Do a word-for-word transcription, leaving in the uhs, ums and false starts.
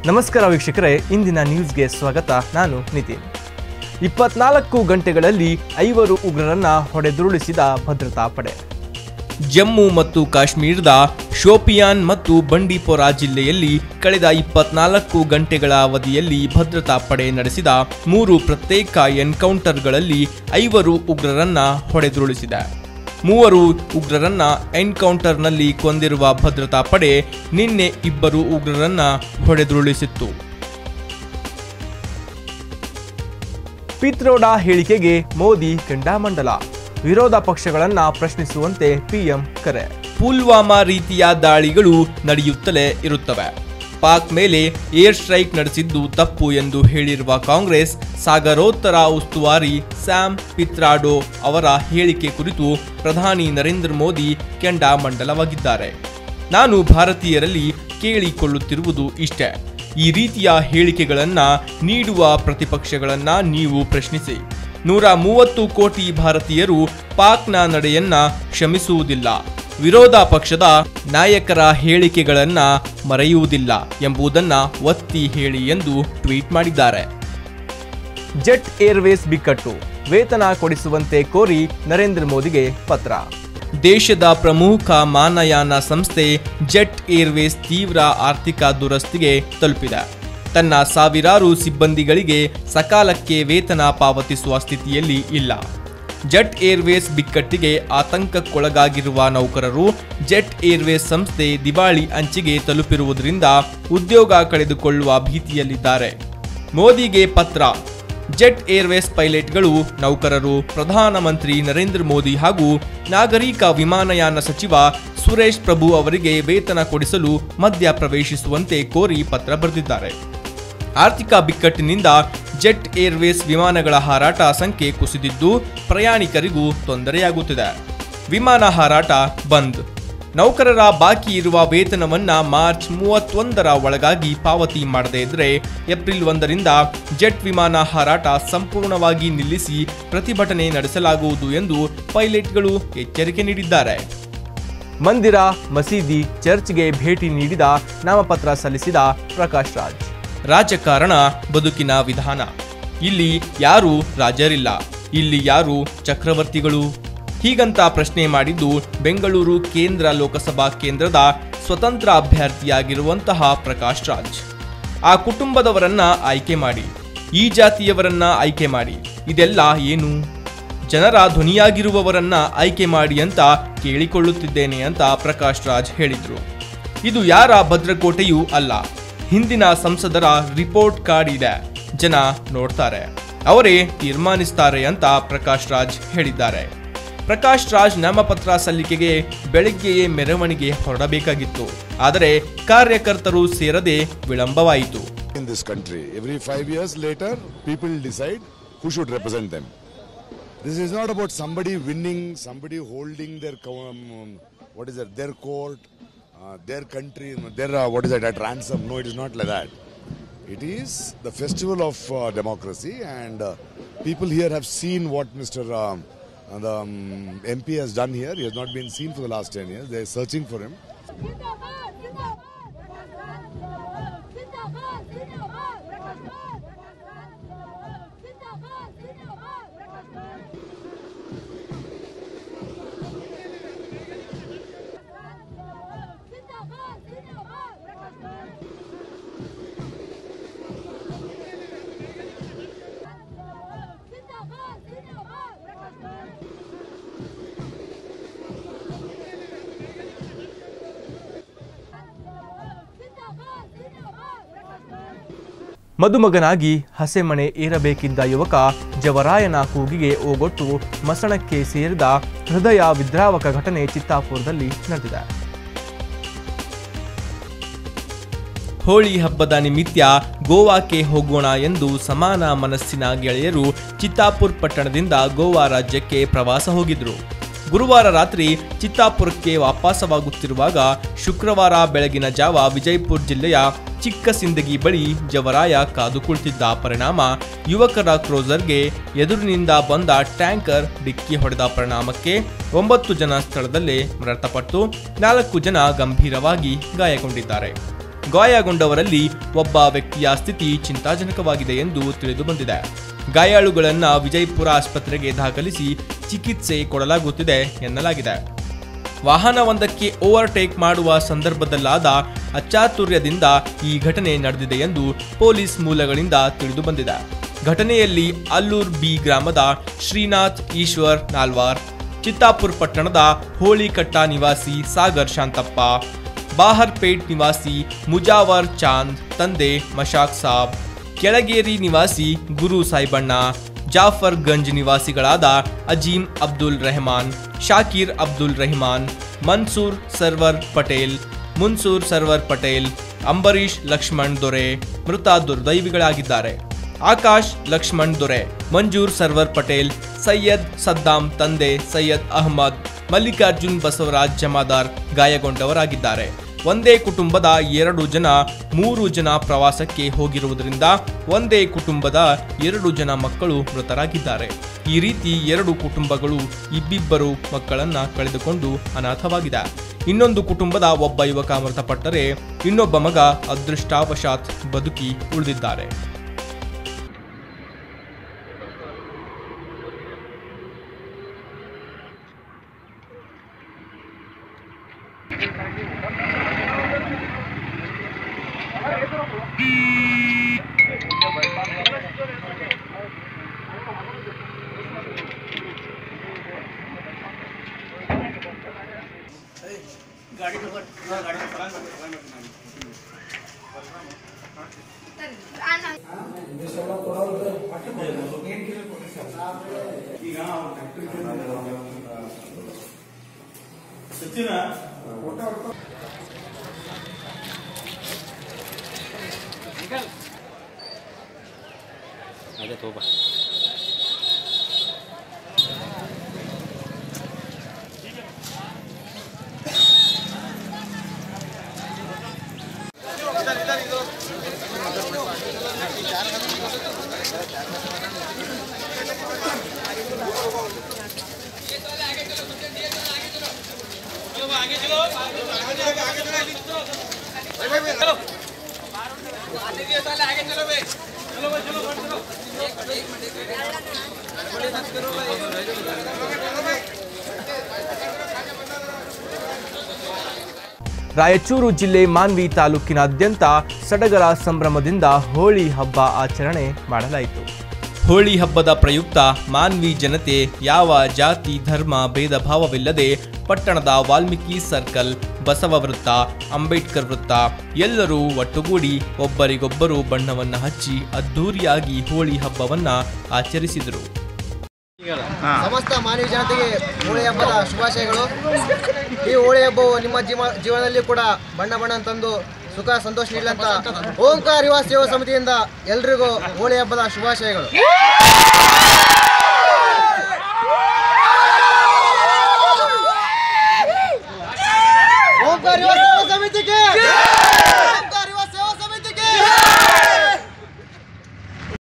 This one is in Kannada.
ನಮಸ್ಕಾರ ವೀಕ್ಷಕರೇ, ಇಂದಿನ ನ್ಯೂಸ್ಗೆ ಸ್ವಾಗತ. ನಾನು ನಿತಿನ್. ಇಪ್ಪತ್ನಾಲ್ಕು ಗಂಟೆಗಳಲ್ಲಿ ಐವರು ಉಗ್ರರನ್ನ ಹೊಡೆದುರುಳಿಸಿದ ಭದ್ರತಾ ಪಡೆ. ಜಮ್ಮು ಮತ್ತು ಕಾಶ್ಮೀರದ ಶೋಪಿಯಾನ್ ಮತ್ತು ಬಂಡೀಪೊರ ಜಿಲ್ಲೆಯಲ್ಲಿ ಕಳೆದ ಇಪ್ಪತ್ನಾಲ್ಕು ಗಂಟೆಗಳ ಅವಧಿಯಲ್ಲಿ ಭದ್ರತಾ ಪಡೆ ನಡೆಸಿದ ಮೂರು ಪ್ರತ್ಯೇಕ ಎನ್ಕೌಂಟರ್ಗಳಲ್ಲಿ ಐವರು ಉಗ್ರರನ್ನ ಹೊಡೆದುರುಳಿಸಿದೆ. ಮೂವರು ಉಗ್ರರನ್ನ ಎನ್ಕೌಂಟರ್ನಲ್ಲಿ ಕೊಂದಿರುವ ಭದ್ರತಾ ಪಡೆ ನಿನ್ನೆ ಇಬ್ಬರು ಉಗ್ರರನ್ನ ಹೊಡೆದುರುಳಿಸಿತ್ತು. ಪಿತ್ರೋಡಾ ಹೇಳಿಕೆಗೆ ಮೋದಿ ಕೆಂಡಾಮಂಡಲ. ವಿರೋಧ ಪಕ್ಷಗಳನ್ನ ಪ್ರಶ್ನಿಸುವಂತೆ ಪಿಎಂ ಕರೆ. ಪುಲ್ವಾಮಾ ರೀತಿಯ ದಾಳಿಗಳು ನಡೆಯುತ್ತಲೇ ಇರುತ್ತವೆ. ಪಾಕ್ ಮೇಲೆ ಏರ್ ಸ್ಟ್ರೈಕ್ ನಡೆಸಿದ್ದು ತಪ್ಪು ಎಂದು ಹೇಳಿರುವ ಕಾಂಗ್ರೆಸ್ ಸಾಗರೋತ್ತರ ಉಸ್ತುವಾರಿ ಸ್ಯಾಮ್ ಪಿತ್ರಾಡೋ ಅವರ ಹೇಳಿಕೆ ಕುರಿತು ಪ್ರಧಾನಿ ನರೇಂದ್ರ ಮೋದಿ ಕೆಂಡಾಮಂಡಲವಾಗಿದ್ದಾರೆ. ನಾನು ಭಾರತೀಯರಲ್ಲಿ ಕೇಳಿಕೊಳ್ಳುತ್ತಿರುವುದು ಇಷ್ಟೇ, ಈ ರೀತಿಯ ಹೇಳಿಕೆಗಳನ್ನ ನೀಡುವ ಪ್ರತಿಪಕ್ಷಗಳನ್ನ ನೀವು ಪ್ರಶ್ನಿಸಿ. ನೂರ ಮೂವತ್ತು ಕೋಟಿ ಭಾರತೀಯರು ಪಾಕ್ನ ನಡೆಯನ್ನ ಕ್ಷಮಿಸುವುದಿಲ್ಲ. ವಿರೋಧ ಪಕ್ಷದ ನಾಯಕರ ಹೇಳಿಕೆಗಳನ್ನ ಮರೆಯುವುದಿಲ್ಲ ಎಂಬುದನ್ನ ಒತ್ತಿ ಹೇಳಿ ಎಂದು ಟ್ವೀಟ್ ಮಾಡಿದ್ದಾರೆ. ಜೆಟ್ ಏರ್ವೇಸ್ ಬಿಕ್ಕಟ್ಟು, ವೇತನ ಕೊಡಿಸುವಂತೆ ಕೋರಿ ನರೇಂದ್ರ ಮೋದಿಗೆ ಪತ್ರ. ದೇಶದ ಪ್ರಮುಖ ಮಾನಯಾನ ಸಂಸ್ಥೆ ಜೆಟ್ ಏರ್ವೇಸ್ ತೀವ್ರ ಆರ್ಥಿಕ ದುರಸ್ತಿಗೆ ತಲುಪಿದೆ. ತನ್ನ ಸಾವಿರಾರು ಸಿಬ್ಬಂದಿಗಳಿಗೆ ಸಕಾಲಕ್ಕೆ ವೇತನ ಪಾವತಿಸುವ ಸ್ಥಿತಿಯಲ್ಲಿ ಇಲ್ಲ. ಜೆಟ್ ಏರ್ವೇಸ್ ಬಿಕ್ಕಟ್ಟಿಗೆ ಆತಂಕಕ್ಕೊಳಗಾಗಿರುವ ನೌಕರರು ಜೆಟ್ ಏರ್ವೇಸ್ ಸಂಸ್ಥೆ ದಿವಾಳಿ ಅಂಚಿಗೆ ತಲುಪಿರುವುದರಿಂದ ಉದ್ಯೋಗ ಕಳೆದುಕೊಳ್ಳುವ ಭೀತಿಯಲ್ಲಿದ್ದಾರೆ. ಮೋದಿಗೆ ಪತ್ರ. ಜೆಟ್ ಏರ್ವೇಸ್ ಪೈಲಟ್ಗಳು, ನೌಕರರು ಪ್ರಧಾನಮಂತ್ರಿ ನರೇಂದ್ರ ಮೋದಿ ಹಾಗೂ ನಾಗರಿಕ ವಿಮಾನಯಾನ ಸಚಿವ ಸುರೇಶ್ ಪ್ರಭು ಅವರಿಗೆ ವೇತನ ಕೊಡಿಸಲು ಮಧ್ಯ ಪ್ರವೇಶಿಸುವಂತೆ ಕೋರಿ ಪತ್ರ ಬರೆದಿದ್ದಾರೆ. ಆರ್ಥಿಕ ಬಿಕ್ಕಟ್ಟಿನಿಂದ ಜೆಟ್ ಏರ್ವೇಸ್ ವಿಮಾನಗಳ ಹಾರಾಟ ಸಂಖ್ಯೆ ಕುಸಿದಿದ್ದು ಪ್ರಯಾಣಿಕರಿಗೂ ತೊಂದರೆಯಾಗುತ್ತಿದೆ. ವಿಮಾನ ಹಾರಾಟ ಬಂದ್. ನೌಕರರ ಬಾಕಿ ಇರುವ ವೇತನವನ್ನ ಮಾರ್ಚ್ ಮೂವತ್ತೊಂದರ ಒಳಗಾಗಿ ಪಾವತಿ ಮಾಡದೇ ಇದ್ರೆ ಏಪ್ರಿಲ್ ಒಂದರಿಂದ ಜೆಟ್ ವಿಮಾನ ಹಾರಾಟ ಸಂಪೂರ್ಣವಾಗಿ ನಿಲ್ಲಿಸಿ ಪ್ರತಿಭಟನೆ ನಡೆಸಲಾಗುವುದು ಎಂದು ಪೈಲಟ್ಗಳು ಎಚ್ಚರಿಕೆ ನೀಡಿದ್ದಾರೆ. ಮಂದಿರ, ಮಸೀದಿ, ಚರ್ಚ್ಗೆ ಭೇಟಿ ನೀಡಿದ ನಾಮಪತ್ರ ಸಲ್ಲಿಸಿದ ಪ್ರಕಾಶ್ ರಾಜ್. ರಾಜಕಾರಣ ಬದುಕಿನ ವಿಧಾನ. ಇಲ್ಲಿ ಯಾರು ರಾಜರಿಲ್ಲ, ಇಲ್ಲಿ ಯಾರು ಚಕ್ರವರ್ತಿಗಳು, ಹೀಗಂತ ಪ್ರಶ್ನೆ ಮಾಡಿದ್ದು ಬೆಂಗಳೂರು ಕೇಂದ್ರ ಲೋಕಸಭಾ ಕೇಂದ್ರದ ಸ್ವತಂತ್ರ ಅಭ್ಯರ್ಥಿಯಾಗಿರುವಂತಹ ಪ್ರಕಾಶ್ ರಾಜ್. ಆ ಕುಟುಂಬದವರನ್ನ ಆಯ್ಕೆ ಮಾಡಿ, ಈ ಜಾತಿಯವರನ್ನ ಆಯ್ಕೆ ಮಾಡಿ, ಇದೆಲ್ಲ ಏನು? ಜನರ ಧ್ವನಿಯಾಗಿರುವವರನ್ನ ಆಯ್ಕೆ ಮಾಡಿ ಅಂತ ಕೇಳಿಕೊಳ್ಳುತ್ತಿದ್ದೇನೆ ಅಂತ ಪ್ರಕಾಶ್ ರಾಜ್ ಹೇಳಿದ್ರು. ಇದು ಯಾರ ಭದ್ರಕೋಟೆಯೂ ಅಲ್ಲ, ಹಿಂದಿನ ಸಂಸದರ ರಿಪೋರ್ಟ್ ಕಾರ್ಡ್ ಇದೆ, ಜನ ನೋಡ್ತಾರೆ, ಅವರೇ ತೀರ್ಮಾನಿಸ್ತಾರೆ ಅಂತ ಪ್ರಕಾಶ್ ರಾಜ್ ಹೇಳಿದ್ದಾರೆ. ಪ್ರಕಾಶ್ ರಾಜ್ ನಾಮಪತ್ರ ಸಲ್ಲಿಕೆಗೆ ಬೆಳಗ್ಗೆಯೇ ಮೆರವಣಿಗೆ ಹೊರಡಬೇಕಾಗಿತ್ತು, ಆದರೆ ಕಾರ್ಯಕರ್ತರು ಸೇರದೆ ವಿಳಂಬವಾಯಿತು. In this country, every five years later, people decide who should represent them. This is not about somebody winning, somebody holding their um, what is it, their court, uh, their country, their uh, what is it, at ransom. No, it is not like that. It is the festival of uh, democracy, and uh, people here have seen what Mister Um, uh, the um, M P has done here. He has not been seen for the last ten years. They are searching for him. ಮದುಮಗನಾಗಿ ಹಸೆಮಣೆ ಏರಬೇಕಿದ್ದ ಯುವಕ ಜವರಾಯನ ಕೂಗಿಗೆ ಓಗೊಟ್ಟು ಮಸಣಕ್ಕೆ ಸೇರಿದ ಹೃದಯ ವಿದ್ರಾವಕ ಘಟನೆ ಚಿತ್ತಾಪುರದಲ್ಲಿ ನಡೆದಿದೆ. ಹೋಳಿ ಹಬ್ಬದ ನಿಮಿತ್ತ ಗೋವಾಕ್ಕೆ ಹೋಗೋಣ ಎಂದು ಸಮಾನ ಮನಸ್ಸಿನ ಗೆಳೆಯರು ಚಿತ್ತಾಪುರ ಪಟ್ಟಣದಿಂದ ಗೋವಾ ರಾಜ್ಯಕ್ಕೆ ಪ್ರವಾಸ ಹೋಗಿದ್ರು. ಗುರುವಾರ ರಾತ್ರಿ ಚಿತ್ತಾಪುರಕ್ಕೆ ವಾಪಸವಾಗುತ್ತಿರುವಾಗ ಶುಕ್ರವಾರ ಬೆಳಗಿನ ಜಾವ ವಿಜಯಪುರ ಜಿಲ್ಲೆಯ ಚಿಕ್ಕ ಸಿಂದಗಿ ಬಳಿ ಜವರಾಯ ಕಾದು ಕುಳಿತಿದ್ದ ಪರಿಣಾಮ ಯುವಕರ ಕ್ರೋಸರ್ಗೆ ಎದುರಿನಿಂದ ಬಂದ ಟ್ಯಾಂಕರ್ ಡಿಕ್ಕಿ ಹೊಡೆದ ಪರಿಣಾಮಕ್ಕೆ ಒಂಬತ್ತು ಜನ ಸ್ಥಳದಲ್ಲೇ ಮೃತಪಟ್ಟು ನಾಲ್ಕು ಜನ ಗಂಭೀರವಾಗಿ ಗಾಯಗೊಂಡಿದ್ದಾರೆ. ಗಾಯಗೊಂಡವರಲ್ಲಿ ಒಬ್ಬ ವ್ಯಕ್ತಿಯ ಸ್ಥಿತಿ ಚಿಂತಾಜನಕವಾಗಿದೆ ಎಂದು ತಿಳಿದು ಬಂದಿದೆ. ಗಾಯಾಳುಗಳನ್ನು ವಿಜಯಪುರ ಆಸ್ಪತ್ರೆಗೆ ದಾಖಲಿಸಿ ಚಿಕಿತ್ಸೆ ಕೊಡಲಾಗುತ್ತಿದೆ ಎನ್ನಲಾಗಿದೆ. ವಾಹನವೊಂದಕ್ಕೆ ಓವರ್ಟೇಕ್ ಮಾಡುವ ಸಂದರ್ಭದಲ್ಲಾದ ಅಚಾತುರ್ಯದಿಂದ ಈ ಘಟನೆ ನಡೆದಿದೆ ಎಂದು ಪೊಲೀಸ್ ಮೂಲಗಳಿಂದ ತಿಳಿದು ಬಂದಿದೆ. ಘಟನೆಯಲ್ಲಿ ಅಲ್ಲೂರ್ ಬಿ ಗ್ರಾಮದ ಶ್ರೀನಾಥ್ ಈಶ್ವರ್ ನಾಲ್ವಾರ್, ಚಿತ್ತಾಪುರ ಪಟ್ಟಣದ ಹೋಳಿಕಟ್ಟ ನಿವಾಸಿ ಸಾಗರ್ ಶಾಂತಪ್ಪ, ಬಾಹರ್ಪೇಟ್ ನಿವಾಸಿ ಮುಜಾವರ್ ಚಾಂದ್ ತಂದೆ ಮಶಾಕ್ ಸಾಬ್, ಕೆಳಗೇರಿ ನಿವಾಸಿ ಗುರು ಸಾಯ್ಬಣ್ಣ, ಜಾಫರ್ ಗಂಜ್ ನಿವಾಸಿಗಳಾದ ಅಜೀಂ ಅಬ್ದುಲ್ ರೆಹಮಾನ್, ಶಾಕೀರ್ ಅಬ್ದುಲ್ ರೆಹಮಾನ್, ಮನ್ಸೂರ್ ಸರ್ವರ್ ಪಟೇಲ್, ಮುನ್ಸೂರ್ ಸರ್ವರ್ ಪಟೇಲ್, ಅಂಬರೀಶ್ ಲಕ್ಷ್ಮಣ್ ದೊರೆ ಮೃತ ದುರ್ದೈವಿಗಳಾಗಿದ್ದಾರೆ. ಆಕಾಶ್ ಲಕ್ಷ್ಮಣ್ ದೊರೆ, ಮಂಜೂರ್ ಸರ್ವರ್ ಪಟೇಲ್, ಸೈಯದ್ ಸದ್ದಾಂ ತಂದೆ ಸೈಯದ್ ಅಹಮದ್, ಮಲ್ಲಿಕಾರ್ಜುನ್ ಬಸವರಾಜ್ ಜಮಾದಾರ್ ಗಾಯಗೊಂಡವರಾಗಿದ್ದಾರೆ. ಒಂದೇ ಕುಟುಂಬದ ಎರಡು ಜನ ಮೂರು ಜನ ಪ್ರವಾಸಕ್ಕೆ ಹೋಗಿರುವುದರಿಂದ ಒಂದೇ ಕುಟುಂಬದ ಎರಡು ಜನ ಮಕ್ಕಳು ಮೃತರಾಗಿದ್ದಾರೆ. ಈ ರೀತಿ ಎರಡು ಕುಟುಂಬಗಳು ಇಬ್ಬಿಬ್ಬರು ಮಕ್ಕಳನ್ನ ಕಳೆದುಕೊಂಡು ಅನಾಥವಾಗಿದೆ. ಇನ್ನೊಂದು ಕುಟುಂಬದ ಒಬ್ಬ ಯುವಕ ಮೃತಪಟ್ಟರೆ ಇನ್ನೊಬ್ಬ ಮಗ ಅದೃಷ್ಟವಶಾತ್ ಬದುಕಿ ಉಳಿದಿದ್ದಾರೆ. अरे तो बा आगे चलो आगे आगे आगे चलो भाई भाई चलो आगे के साले आगे चलो भाई चलो भाई चलो चलो एक मिनट बड़े साथ करो भाई. ರಾಯಚೂರು ಜಿಲ್ಲೆ ಮಾನ್ವಿ ತಾಲೂಕಿನಾದ್ಯಂತ ಸಡಗರ ಸಂಭ್ರಮದಿಂದ ಹೋಳಿ ಹಬ್ಬ ಆಚರಣೆ ಮಾಡಲಾಯಿತು. ಹೋಳಿ ಹಬ್ಬದ ಪ್ರಯುಕ್ತ ಮಾನ್ವಿ ಜನತೆ ಯಾವ ಜಾತಿ ಧರ್ಮ ಭೇದ ಭಾವವಿಲ್ಲದೆ ಪಟ್ಟಣದ ವಾಲ್ಮೀಕಿ ಸರ್ಕಲ್, ಬಸವ ವೃತ್ತ, ಅಂಬೇಡ್ಕರ್ ವೃತ್ತ ಎಲ್ಲರೂ ಒಟ್ಟುಗೂಡಿ ಒಬ್ಬರಿಗೊಬ್ಬರು ಬಣ್ಣವನ್ನ ಹಚ್ಚಿ ಅದ್ದೂರಿಯಾಗಿ ಹೋಳಿ ಹಬ್ಬವನ್ನ ಆಚರಿಸಿದರು. ಸಮಸ್ತ ಮಾನವ ಜನತೆಗೆ ಹೋಳಿ ಹಬ್ಬದ ಶುಭಾಶಯಗಳು. ಈ ಹೋಳಿ ಹಬ್ಬವು ನಿಮ್ಮ ಜೀವ ಜೀವನದಲ್ಲಿ ಕೂಡ ಬಣ್ಣ ಬಣ್ಣ ತಂದು ಸುಖ ಸಂತೋಷ ನೀಡಲಂತ ಓಂಕಾರ ಯುವ ಸೇವಾ ಸಮಿತಿಯಿಂದ ಎಲ್ರಿಗೂ ಹೋಳಿ ಹಬ್ಬದ ಶುಭಾಶಯಗಳು. ಓಂಕಾರ ಯುವ ಸೇವಾ ಸಮಿತಿಗೆ